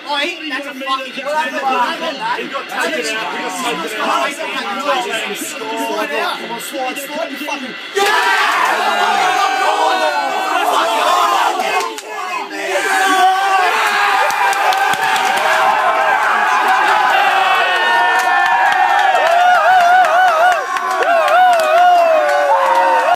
Oh, that's a fucking He got taken out. Slide, you fucking... Yeah!